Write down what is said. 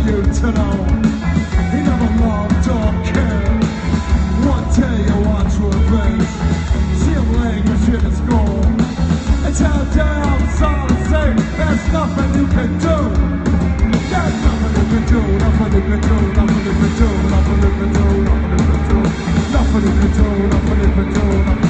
you to know he never loved or cared. One day you watch revenge, see him languish in his goal, and tell down all the same, there's nothing you can do. There's nothing you can do, nothing you can do, nothing you can do, nothing you can do, nothing you can do, nothing you can do, nothing you can do, nothing.